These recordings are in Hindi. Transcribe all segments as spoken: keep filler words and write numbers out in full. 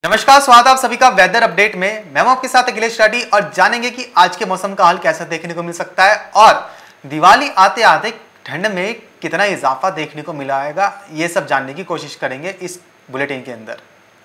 नमस्कार, स्वागत आप सभी का वेदर अपडेट में। मैं हूं आपके साथ अखिलेश रेड्डी और जानेंगे कि आज के मौसम का हाल कैसा देखने को मिल सकता है और दिवाली आते आते ठंड में कितना इजाफा देखने को मिलाएगा, ये सब जानने की कोशिश करेंगे इस बुलेटिन के अंदर।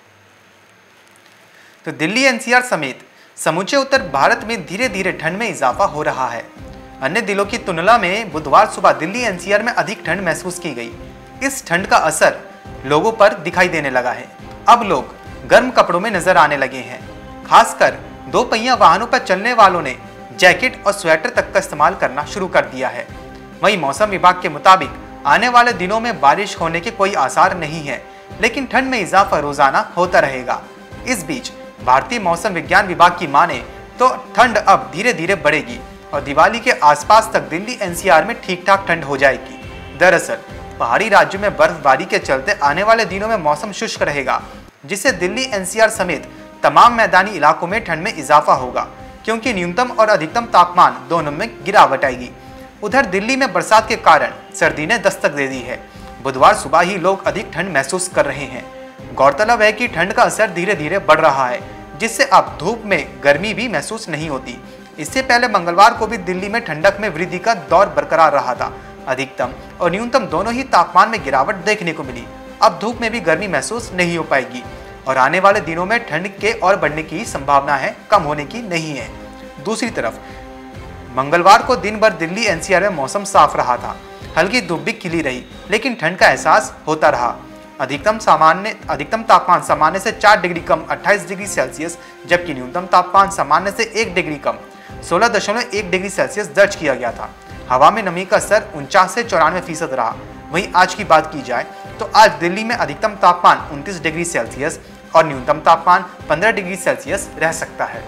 तो दिल्ली एनसीआर समेत समूचे उत्तर भारत में धीरे धीरे ठंड में इजाफा हो रहा है। अन्य जिलों की तुलना में बुधवार सुबह दिल्ली एनसीआर में अधिक ठंड महसूस की गई। इस ठंड का असर लोगों पर दिखाई देने लगा है। अब लोग गर्म कपड़ों में नजर आने लगे हैं। खासकर दो पहिया वाहनों पर चलने वालों ने जैकेट और स्वेटर तक का इस्तेमाल करना शुरू कर दिया है। वहीं मौसम विभाग के मुताबिक आने वाले दिनों में बारिश होने के कोई आसार नहीं है, लेकिन ठंड में इजाफा रोजाना होता रहेगा। इस बीच भारतीय मौसम विज्ञान विभाग की माने तो ठंड अब धीरे धीरे बढ़ेगी और दिवाली के आसपास तक दिल्ली एनसीआर में ठीक ठाक ठंड हो जाएगी। दरअसल पहाड़ी राज्यों में बर्फबारी के चलते आने वाले दिनों में मौसम शुष्क रहेगा, जिससे दिल्ली एनसीआर समेत तमाम मैदानी इलाकों में ठंड में इजाफा होगा, क्योंकि न्यूनतम और अधिकतम तापमान दोनों में गिरावट आएगी। उधर दिल्ली में बरसात के कारण सर्दी ने दस्तक दे दी है। बुधवार सुबह ही लोग अधिक ठंड महसूस कर रहे हैं। गौरतलब है कि ठंड का असर धीरे धीरे बढ़ रहा है, जिससे अब धूप में गर्मी भी महसूस नहीं होती। इससे पहले मंगलवार को भी दिल्ली में ठंडक में वृद्धि का दौर बरकरार रहा था। अधिकतम और न्यूनतम दोनों ही तापमान में गिरावट देखने को मिली। अब धूप में भी गर्मी महसूस नहीं हो पाएगी और आने वाले दिनों में ठंड के और बढ़ने की संभावना है, कम होने की नहीं है। दूसरी तरफ मंगलवार को दिन भर दिल्ली एनसीआर में मौसम साफ रहा था। हल्की धूप भी खिली रही, लेकिन ठंड का एहसास होता रहा। अधिकतम सामान्य अधिकतम तापमान सामान्य से चार डिग्री कम अट्ठाईस डिग्री सेल्सियस, जबकि न्यूनतम तापमान सामान्य से एक डिग्री कम सोलह दशमलव एक डिग्री सेल्सियस दर्ज किया गया था। हवा में नमी का स्तर उनचास से चौरानवे फीसद रहा। वहीं आज की बात की जाए तो आज दिल्ली में अधिकतम तापमान उनतीस डिग्री सेल्सियस और न्यूनतम तापमान पंद्रह डिग्री सेल्सियस रह सकता है।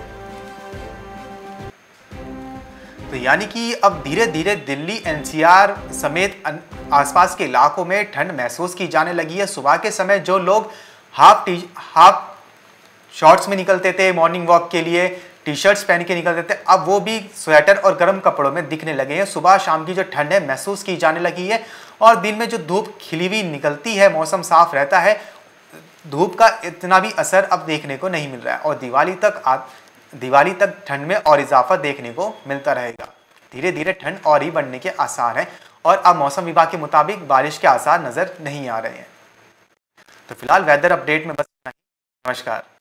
तो यानी कि अब धीरे धीरे दिल्ली एनसीआर समेत आसपास के इलाकों में ठंड महसूस की जाने लगी है। सुबह के समय जो लोग हाफ टी हाफ शॉर्ट्स में निकलते थे मॉर्निंग वॉक के लिए, टी शर्ट्स पहन के निकलते थे, अब वो भी स्वेटर और गर्म कपड़ों में दिखने लगे हैं। सुबह शाम की जो ठंड है महसूस की जाने लगी है और दिन में जो धूप खिली हुई निकलती है, मौसम साफ रहता है, धूप का इतना भी असर अब देखने को नहीं मिल रहा है और दिवाली तक आ, दिवाली तक ठंड में और इजाफा देखने को मिलता रहेगा। धीरे धीरे ठंड और ही बढ़ने के आसार हैं और अब मौसम विभाग के मुताबिक बारिश के आसार नजर नहीं आ रहे हैं। तो फिलहाल वेदर अपडेट में बस इतना ही। नमस्कार।